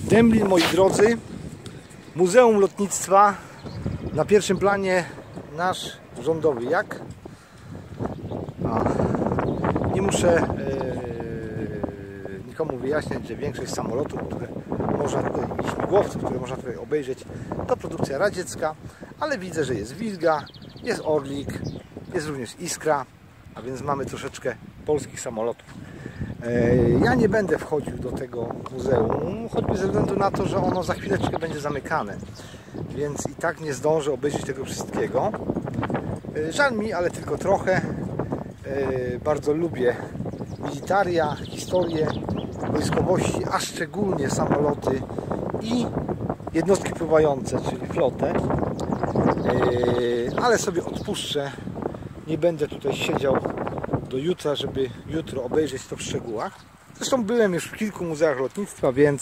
Dęblin, moi drodzy, Muzeum Lotnictwa, na pierwszym planie nasz rządowy jak? Nie muszę nikomu wyjaśniać, że większość samolotów, które można tutaj, i śmigłowców, które można tutaj obejrzeć, to produkcja radziecka, ale widzę, że jest Wilga, jest Orlik, jest również Iskra, a więc mamy troszeczkę polskich samolotów. Ja nie będę wchodził do tego muzeum, choćby ze względu na to, że ono za chwileczkę będzie zamykane, więc i tak nie zdążę obejrzeć tego wszystkiego. Żal mi, ale tylko trochę. Bardzo lubię militaria, historię wojskowości, a szczególnie samoloty i jednostki pływające, czyli flotę. Ale sobie odpuszczę. Nie będę tutaj siedział do jutra, żeby jutro obejrzeć to w szczegółach. Zresztą byłem już w kilku muzeach lotnictwa, więc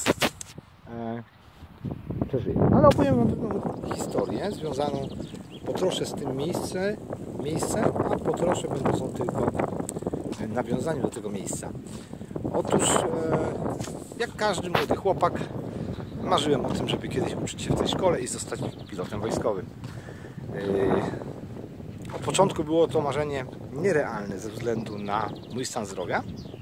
przeżyję. Ale opowiem wam pewną historię związaną po trosze z tym miejscem, a po trosze będą tylko nawiązaniem do tego miejsca. Otóż, jak każdy młody chłopak, marzyłem o tym, żeby kiedyś uczyć się w tej szkole i zostać pilotem wojskowym. Od początku było to marzenie nierealne ze względu na mój stan zdrowia,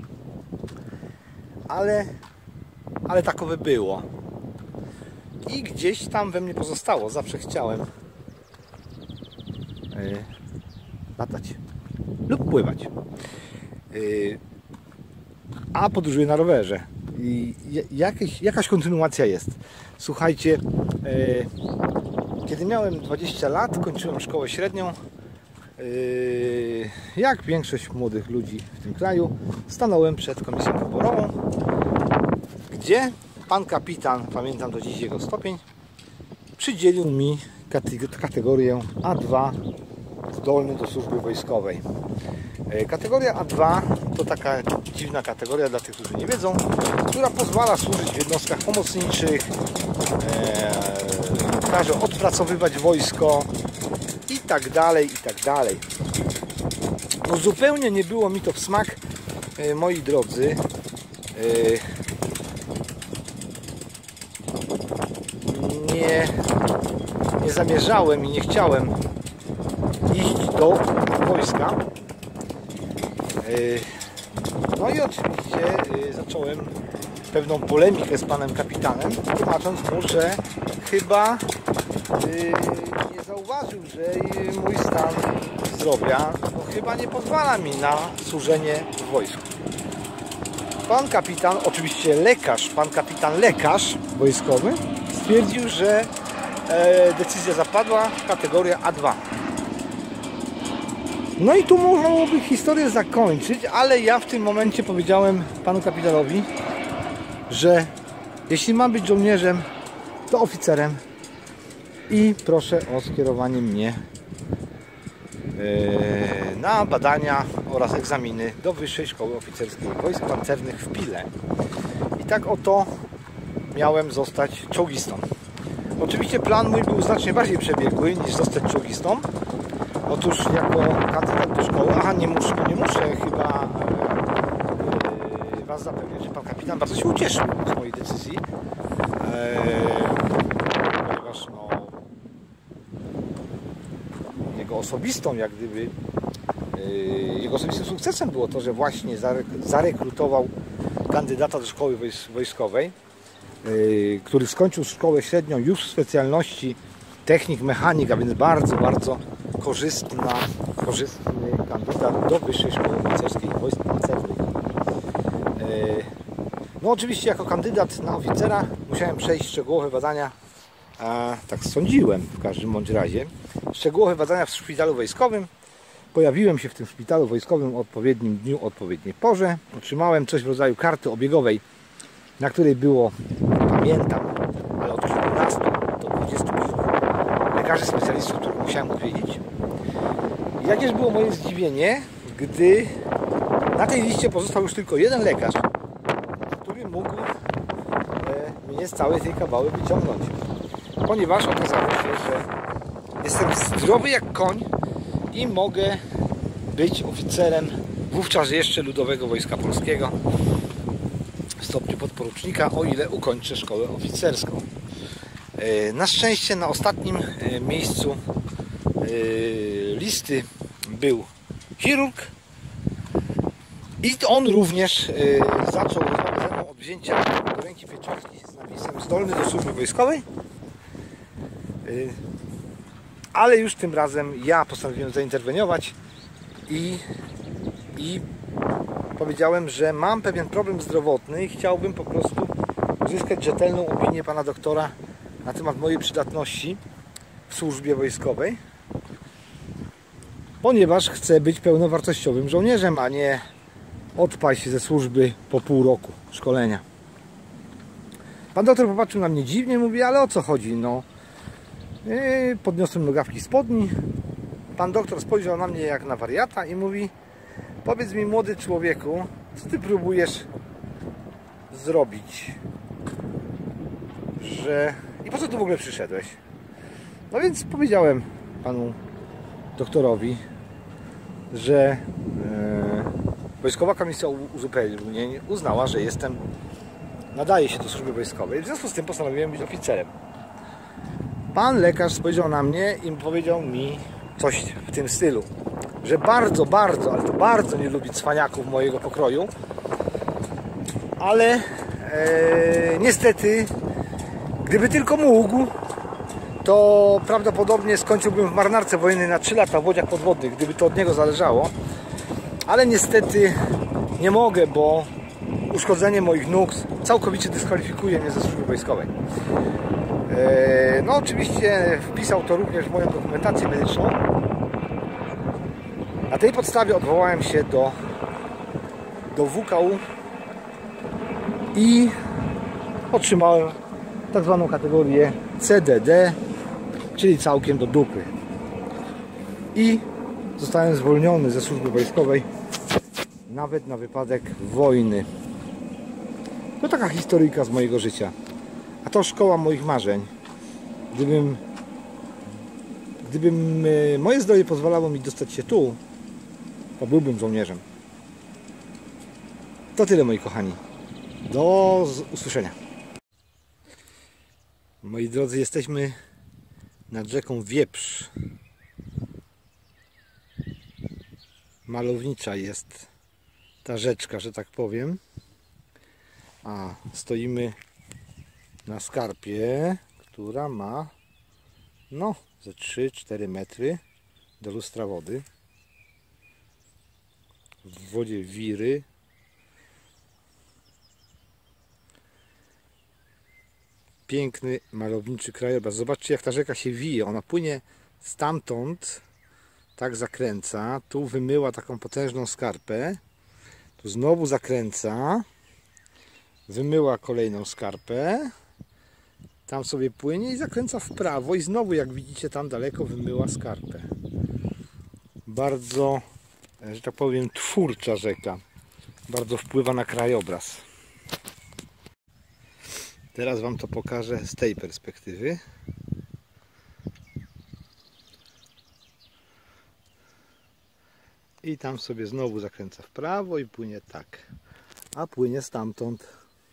ale takowe było i gdzieś tam we mnie pozostało. Zawsze chciałem latać lub pływać, a podróżuję na rowerze i jakaś kontynuacja jest. Słuchajcie, kiedy miałem 20 lat, kończyłem szkołę średnią. Jak większość młodych ludzi w tym kraju, stanąłem przed komisją wyborową, gdzie pan kapitan, pamiętam do dziś jego stopień, przydzielił mi kategorię A2 zdolny do służby wojskowej. Kategoria A2 to taka dziwna kategoria dla tych, którzy nie wiedzą, która pozwala służyć w jednostkach pomocniczych, każe odpracowywać wojsko i tak dalej, i tak dalej. No zupełnie nie było mi to w smak, moi drodzy. Nie zamierzałem i nie chciałem iść do wojska. No i oczywiście zacząłem pewną polemikę z panem kapitanem, tłumacząc mu, że chyba nie zauważył, że mój stan zdrowia chyba nie pozwala mi na służenie w wojsku. Pan kapitan, oczywiście lekarz, pan kapitan lekarz wojskowy stwierdził, że decyzja zapadła, kategoria A2. No i tu można byłoby historię zakończyć, ale ja w tym momencie powiedziałem panu kapitanowi, że jeśli mam być żołnierzem, to oficerem i proszę o skierowanie mnie na badania oraz egzaminy do Wyższej Szkoły Oficerskiej Wojsk Pancernych w Pile. I tak oto miałem zostać czołgistą. Oczywiście plan mój był znacznie bardziej przebiegły niż zostać czołgistą. Otóż jako kandydat do szkoły, nie muszę chyba was zapewniać, że pan kapitan bardzo się ucieszył z mojej decyzji, ponieważ jego osobistym sukcesem było to, że właśnie zarekrutował kandydata do szkoły wojskowej, który skończył szkołę średnią już w specjalności technik mechanik, a więc bardzo, bardzo korzystny kandydat do Wyższej Szkoły Oficerskiej Wojsk Pancernych. No oczywiście jako kandydat na oficera musiałem przejść szczegółowe badania, tak sądziłem w każdym bądź razie, szczegółowe badania w szpitalu wojskowym. Pojawiłem się w tym szpitalu wojskowym o odpowiednim dniu, o odpowiedniej porze. Otrzymałem coś w rodzaju karty obiegowej, na której było, nie pamiętam, ale od 14 do 20 lekarzy specjalistów, których musiałem odwiedzić. I jakież było moje zdziwienie, gdy na tej liście pozostał już tylko jeden lekarz, który mógł mnie z całej tej kawały wyciągnąć. Ponieważ okazało się, że jestem zdrowy jak koń i mogę być oficerem wówczas jeszcze Ludowego Wojska Polskiego stopniu podporucznika, o ile ukończę szkołę oficerską. Na szczęście na ostatnim miejscu listy był chirurg i on również zaczął rozmowę ze mną od wzięcia do ręki pieczątki z napisem zdolny do służby wojskowej, ale już tym razem ja postanowiłem zainterweniować i powiedziałem, że mam pewien problem zdrowotny i chciałbym po prostu uzyskać rzetelną opinię pana doktora na temat mojej przydatności w służbie wojskowej, ponieważ chcę być pełnowartościowym żołnierzem, a nie odpaść ze służby po pół roku szkolenia. Pan doktor popatrzył na mnie dziwnie, mówi, ale o co chodzi? No, podniosłem nogawki spodni. Pan doktor spojrzał na mnie jak na wariata i mówi, powiedz mi, młody człowieku, co ty próbujesz zrobić? I po co tu w ogóle przyszedłeś? No więc powiedziałem panu doktorowi, że Wojskowa Komisja Uzupełnień uznała, że nadaje się do służby wojskowej. W związku z tym postanowiłem być oficerem. Pan lekarz spojrzał na mnie i powiedział mi coś w tym stylu, że bardzo, ale to bardzo nie lubi cwaniaków mojego pokroju, ale niestety, gdyby tylko mógł, to prawdopodobnie skończyłbym w marynarce wojennej na 3 lata w łodziach podwodnych, gdyby to od niego zależało, ale niestety nie mogę, bo uszkodzenie moich nóg całkowicie dyskwalifikuje mnie ze służby wojskowej. No oczywiście wpisał to również w moją dokumentację medyczną. Na tej podstawie odwołałem się do WKU i otrzymałem tak zwaną kategorię CDD, czyli całkiem do dupy. I zostałem zwolniony ze służby wojskowej nawet na wypadek wojny. To taka historyjka z mojego życia. A to szkoła moich marzeń. Gdybym moje zdrowie pozwalało mi dostać się tu, to byłbym żołnierzem. To tyle, moi kochani. Do usłyszenia. Moi drodzy, jesteśmy nad rzeką Wieprz. Malownicza jest ta rzeczka, że tak powiem. A stoimy na skarpie, która ma no ze 3-4 metry do lustra wody. W wodzie wiry. Piękny, malowniczy krajobraz. Zobaczcie, jak ta rzeka się wije. Ona płynie stamtąd, tak zakręca. Tu wymyła taką potężną skarpę. Tu znowu zakręca. Wymyła kolejną skarpę. Tam sobie płynie i zakręca w prawo. I znowu, jak widzicie, tam daleko wymyła skarpę. Bardzo, że tak powiem, twórcza rzeka. Bardzo wpływa na krajobraz. Teraz wam to pokażę z tej perspektywy. I tam sobie znowu zakręca w prawo i płynie tak. A płynie stamtąd.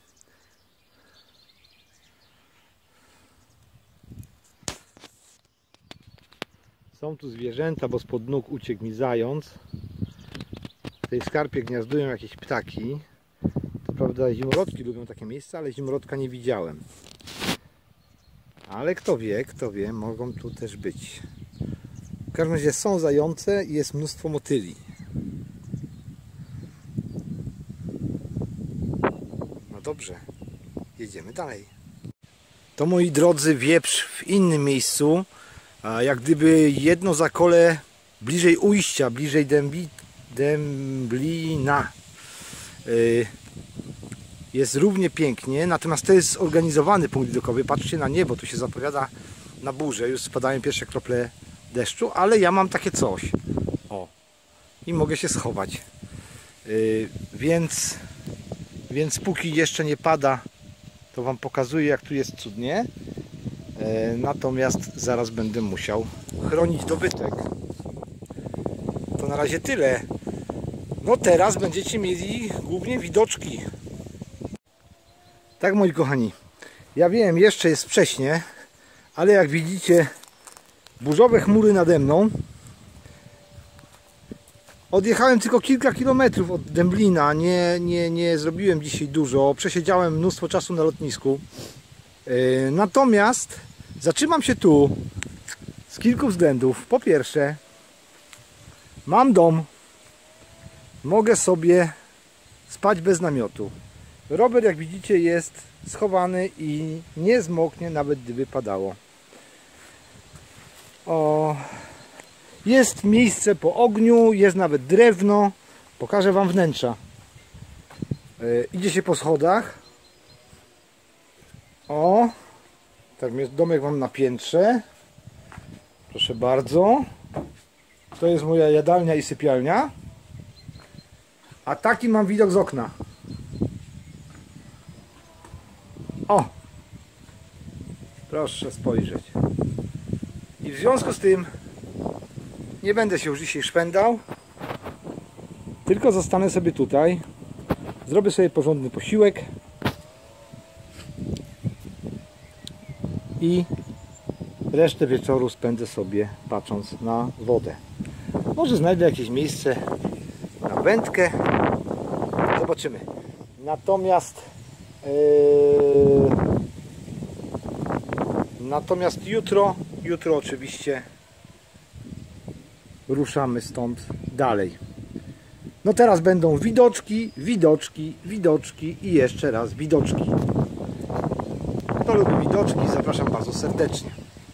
Są tu zwierzęta, bo spod nóg uciekł mi zając. W tej skarpie gniazdują jakieś ptaki. To prawda, zimolotki lubią takie miejsca, ale zimolotka nie widziałem. Ale kto wie, mogą tu też być. W każdym razie są zające i jest mnóstwo motyli. No dobrze, jedziemy dalej. To, moi drodzy, Wieprz w innym miejscu. Jak gdyby jedno zakole bliżej ujścia, bliżej Dęblina. Jest równie pięknie, natomiast to jest zorganizowany punkt widokowy. Patrzcie na niebo, tu się zapowiada na burzę, już spadają pierwsze krople deszczu, ale ja mam takie coś. O, i mogę się schować. Więc póki jeszcze nie pada, to wam pokazuję, jak tu jest cudnie. Natomiast zaraz będę musiał chronić dobytek. To na razie tyle. No teraz będziecie mieli głównie widoczki. Tak, moi kochani, ja wiem, jeszcze jest wcześnie, ale jak widzicie, burzowe chmury nade mną. Odjechałem tylko kilka kilometrów od Dęblina, nie zrobiłem dzisiaj dużo, przesiedziałem mnóstwo czasu na lotnisku. Natomiast zatrzymam się tu z kilku względów. Po pierwsze, mam dom, mogę sobie spać bez namiotu. Rower, jak widzicie, jest schowany i nie zmoknie, nawet gdyby padało. Jest miejsce po ogniu, jest nawet drewno. Pokażę wam wnętrza. Idzie się po schodach. Tak, domek mam na piętrze. Proszę bardzo. To jest moja jadalnia i sypialnia. A taki mam widok z okna. Proszę spojrzeć. I w związku z tym nie będę się już dzisiaj szpędał, tylko zostanę sobie tutaj, zrobię sobie porządny posiłek i resztę wieczoru spędzę sobie patrząc na wodę. Może znajdę jakieś miejsce na wędkę, zobaczymy. Natomiast jutro oczywiście ruszamy stąd dalej. No teraz będą widoczki, widoczki, widoczki i jeszcze raz widoczki. Kto lubi widoczki, zapraszam bardzo serdecznie.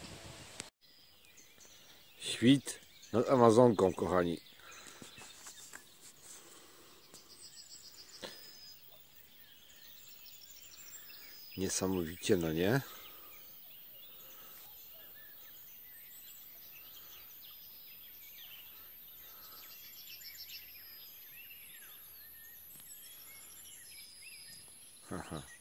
Świt nad Amazonką, kochani. Niesamowicie, no nie? Haha.